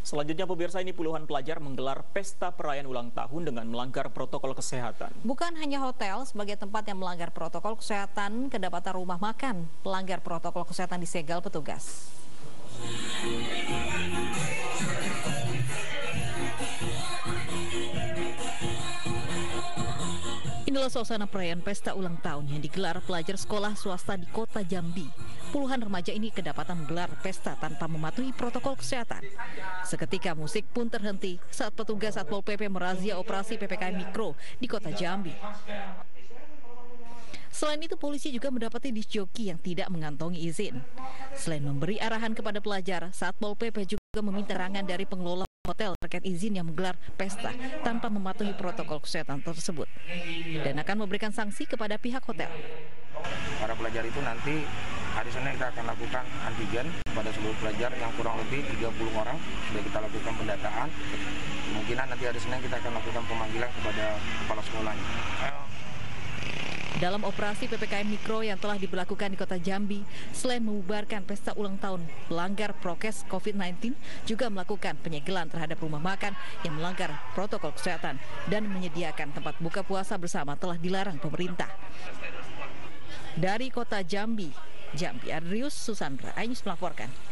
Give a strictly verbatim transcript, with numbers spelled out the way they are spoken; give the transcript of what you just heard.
Selanjutnya pemirsa, ini puluhan pelajar menggelar pesta perayaan ulang tahun dengan melanggar protokol kesehatan. Bukan hanya hotel sebagai tempat yang melanggar protokol kesehatan, kedapatan rumah makan pelanggar protokol kesehatan disegel petugas. Inilah suasana perayaan pesta ulang tahun yang digelar pelajar sekolah swasta di kota Jambi. Puluhan remaja ini kedapatan menggelar pesta tanpa mematuhi protokol kesehatan. Seketika musik pun terhenti saat petugas Satpol P P merazia operasi P P K M Mikro di kota Jambi. Selain itu, polisi juga mendapati disc joki yang tidak mengantongi izin. Selain memberi arahan kepada pelajar, Satpol P P juga meminta keterangan dari pengelola hotel terkait izin yang menggelar pesta tanpa mematuhi protokol kesehatan tersebut, dan akan memberikan sanksi kepada pihak hotel. Para pelajar itu nanti hari Senin kita akan lakukan antigen pada seluruh pelajar yang kurang lebih tiga puluh orang. Sudah kita lakukan pendataan. Kemungkinan nanti hari Senin kita akan lakukan pemanggilan kepada kepala sekolahnya. Dalam operasi P P K M Mikro yang telah diberlakukan di kota Jambi, selain membubarkan pesta ulang tahun pelanggar prokes COVID sembilan belas, juga melakukan penyegelan terhadap rumah makan yang melanggar protokol kesehatan dan menyediakan tempat buka puasa bersama telah dilarang pemerintah. Dari kota Jambi, Jambi Adrius Susandra, iNews melaporkan.